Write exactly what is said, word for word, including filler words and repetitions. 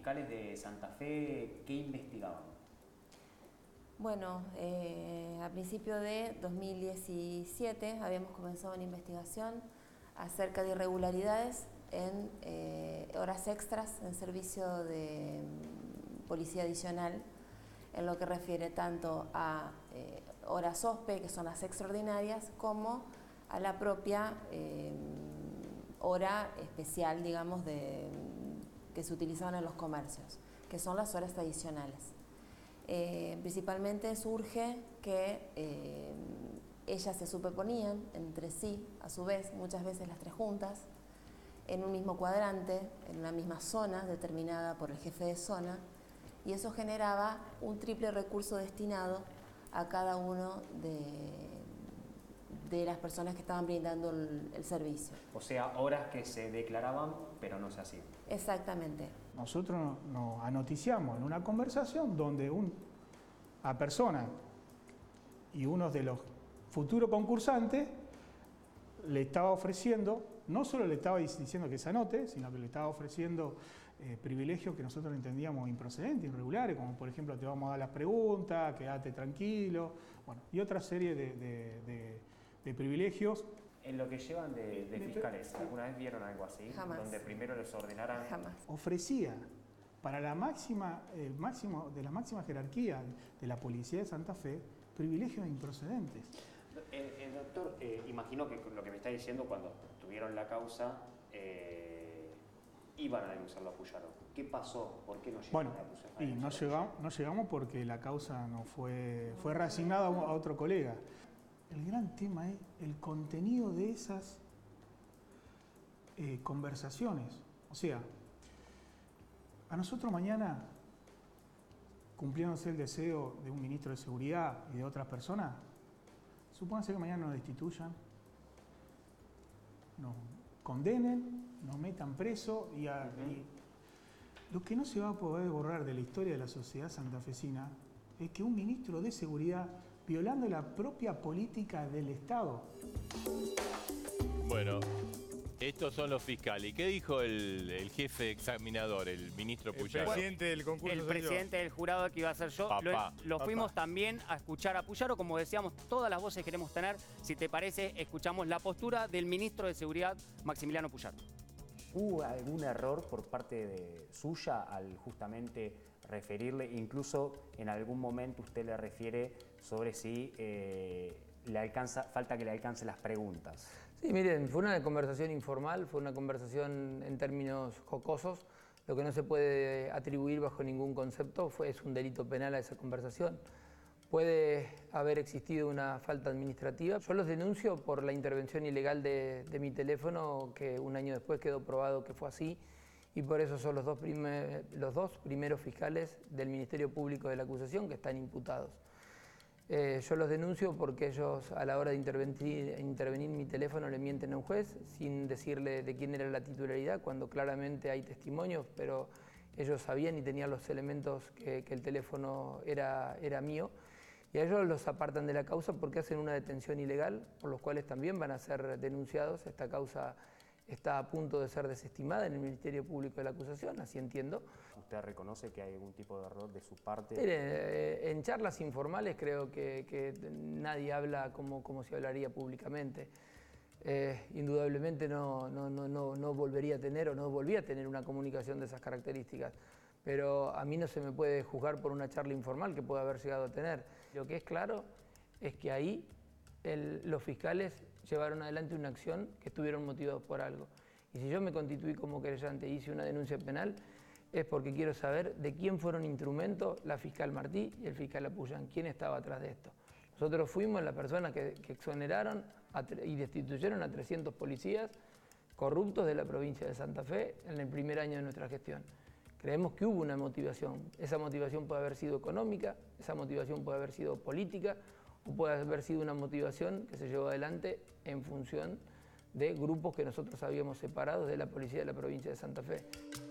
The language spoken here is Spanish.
fiscales de Santa Fe, ¿qué investigaban? Bueno, eh, a principios de dos mil diecisiete habíamos comenzado una investigación acerca de irregularidades en eh, horas extras en servicio de um, policía adicional, en lo que refiere tanto a eh, horas O S P E, que son las extraordinarias, como a la propia eh, hora especial, digamos, de, que se utilizaban en los comercios, que son las horas adicionales. Eh, principalmente surge que eh, ellas se superponían entre sí, a su vez, muchas veces las tres juntas, en un mismo cuadrante, en una misma zona determinada por el jefe de zona, y eso generaba un triple recurso destinado a cada uno de, de las personas que estaban brindando el, el servicio. O sea, horas que se declaraban, pero no se hacían. Exactamente. Nosotros nos anoticiamos en una conversación donde un, a persona y uno de los futuros concursantes le estaba ofreciendo, no solo le estaba diciendo que se anote, sino que le estaba ofreciendo eh, privilegios que nosotros entendíamos improcedentes, irregulares, como por ejemplo te vamos a dar las preguntas, quédate tranquilo, bueno, y otra serie de, de, de, de privilegios. En lo que llevan de, de fiscales, ¿alguna vez vieron algo así? Jamás. Donde primero les ordenaran... Jamás. Ofrecía para la máxima, el máximo, de la máxima jerarquía de la policía de Santa Fe privilegios improcedentes. El, el doctor, eh, imagino que lo que me está diciendo, cuando tuvieron la causa, eh, iban a denunciarlo a Puyaro. ¿Qué pasó? ¿Por qué no llegaron bueno, a denunciar? y no llegamos, no llegamos porque la causa no fue, fue reasignada a otro colega. El gran tema es el contenido de esas eh, conversaciones. O sea, a nosotros mañana, cumpliéndose el deseo de un ministro de Seguridad y de otras personas, supónganse que mañana nos destituyan, nos condenen, nos metan preso y, a, uh-huh. y lo que no se va a poder borrar de la historia de la sociedad santafesina es que un ministro de Seguridad violando la propia política del Estado. Bueno, estos son los fiscales. ¿Y qué dijo el, el jefe examinador, el ministro Puyaro? El presidente del concurso. El presidente del jurado que iba a ser yo. Papá. Lo, lo Papá. fuimos también a escuchar a Puyaro. Como decíamos, todas las voces queremos tener. Si te parece, escuchamos la postura del ministro de Seguridad, Maximiliano Puyaro. ¿Hubo algún error por parte de suya al justamente referirle, incluso en algún momento usted le refiere sobre si eh, le alcanza, falta que le alcance las preguntas? Sí, miren, fue una conversación informal, fue una conversación en términos jocosos. Lo que no se puede atribuir bajo ningún concepto fue, es un delito penal a esa conversación. Puede haber existido una falta administrativa. Yo los denuncio por la intervención ilegal de, de mi teléfono, que un año después quedó probado que fue así, y por eso son los dos, primer, los dos primeros fiscales del Ministerio Público de la acusación que están imputados. Eh, yo los denuncio porque ellos, a la hora de intervenir, intervenir mi teléfono, le mienten a un juez sin decirle de quién era la titularidad, cuando claramente hay testimonios, pero ellos sabían y tenían los elementos que, que el teléfono era, era mío. Y a ellos los apartan de la causa porque hacen una detención ilegal, por los cuales también van a ser denunciados. Esta causa está a punto de ser desestimada en el Ministerio Público de la Acusación, así entiendo. ¿Usted reconoce que hay algún tipo de error de su parte? Mire, eh, en charlas informales creo que, que nadie habla como, como se hablaría públicamente. Eh, indudablemente no, no, no, no, no volvería a tener o no volvía a tener una comunicación de esas características. Pero a mí no se me puede juzgar por una charla informal que pueda haber llegado a tener. Lo que es claro es que ahí el, los fiscales llevaron adelante una acción que estuvieron motivados por algo. Y si yo me constituí como querellante e hice una denuncia penal, es porque quiero saber de quién fueron instrumento la fiscal Martí y el fiscal Apuyán, quién estaba atrás de esto. Nosotros fuimos las personas que, que exoneraron a, y destituyeron a trescientos policías corruptos de la provincia de Santa Fe en el primer año de nuestra gestión. Creemos que hubo una motivación. Esa motivación puede haber sido económica, esa motivación puede haber sido política o puede haber sido una motivación que se llevó adelante en función de grupos que nosotros habíamos separado de la policía de la provincia de Santa Fe.